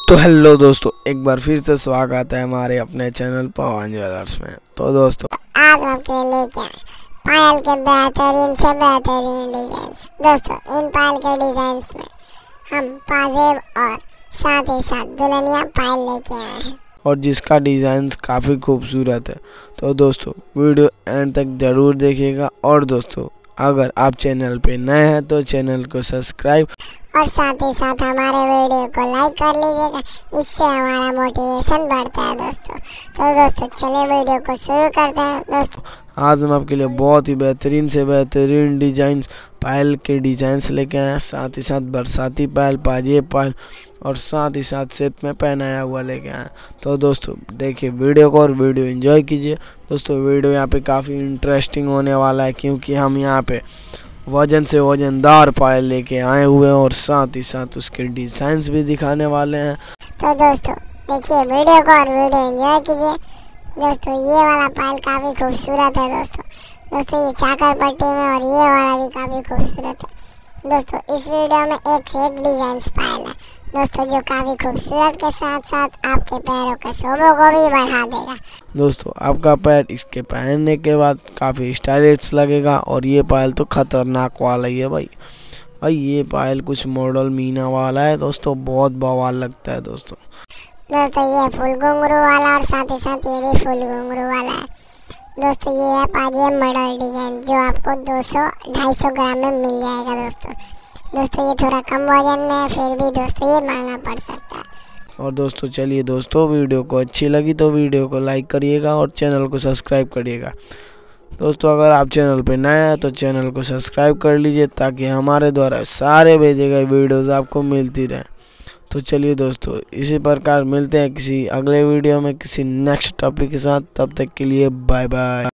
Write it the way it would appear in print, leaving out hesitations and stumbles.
तो हेलो दोस्तों, एक बार फिर से स्वागत है हमारे अपने चैनल पवन ज्वेलर्स में। तो दोस्तों आज आपके लिए लेके आए पायल के बेहतरीन से बेहतरीन डिजाइन्स। दोस्तों इन पायल के डिजाइन्स में हम पाजेब और साथ ही साथ दुल्हनिया पायल लेके आए हैं और जिसका डिज़ाइन काफ़ी खूबसूरत है। तो दोस्तों वीडियो एंड तक ज़रूर देखिएगा। और दोस्तों अगर आप चैनल पे नए हैं तो चैनल को सब्सक्राइब और साथ ही साथ हमारे वीडियो को लाइक कर लीजिएगा, इससे हमारा मोटिवेशन बढ़ता है दोस्तों। तो दोस्तों चलिए वीडियो को शुरू करते हैं। दोस्तों आज हम आपके लिए बहुत ही बेहतरीन से बेहतरीन डिजाइन पायल के डिजाइंस लेके आए हैं। साथ ही साथ बरसाती पायल, पाजेब पायल और साथ ही साथ सेट में पहनाया हुआ लेके आए हैं। तो दोस्तों देखिए वीडियो को और वीडियो एंजॉय कीजिए। दोस्तों वीडियो यहाँ पे काफ़ी इंटरेस्टिंग होने वाला है, क्योंकि हम यहाँ पे वजन से वजनदार पायल लेके आए हुए हैं और साथ ही साथ उसके डिजाइन्स भी दिखाने वाले हैं। तो दोस्तों देखिए वीडियो को और वीडियो एंजॉय कीजिए। दोस्तों ये वाला पायल काफ़ी खूबसूरत है दोस्तों ये चाकर पट्टी में, और ये वाला भी काफ़ी खूबसूरत है दोस्तों। इस वीडियो में एक से एक डिजाइन पायल है दोस्तों, जो काफ़ी खूबसूरत के साथ साथ आपके पैरों के शोभों को भी बढ़ा देगा। दोस्तों आपका पैर इसके पहनने के बाद काफ़ी स्टाइलिश लगेगा। और ये पायल तो खतरनाक वाला ही है भाई ये पायल कुछ मॉडल मीना वाला है दोस्तों, बहुत बवाल लगता है दोस्तों। ये फुल घुंघरू वाला और साथ ही साथ ये भी फुल घुंघरू वाला है दोस्तों। ये है पाजेब मॉडल डिजाइन, जो आपको 200-250 ग्राम में मिल जाएगा दोस्तों ये थोड़ा कम वजन में है, फिर भी दोस्तों ये महंगा पड़ सकता है। और दोस्तों चलिए दोस्तों, वीडियो को अच्छी लगी तो वीडियो को लाइक करिएगा और चैनल को सब्सक्राइब करिएगा। दोस्तों अगर आप चैनल पे नए हैं तो चैनल को सब्सक्राइब कर लीजिए, ताकि हमारे द्वारा सारे भेजे गए वीडियोज़ आपको मिलती रहें। तो चलिए दोस्तों इसी प्रकार मिलते हैं किसी अगले वीडियो में किसी नेक्स्ट टॉपिक के साथ। तब तक के लिए बाय बाय।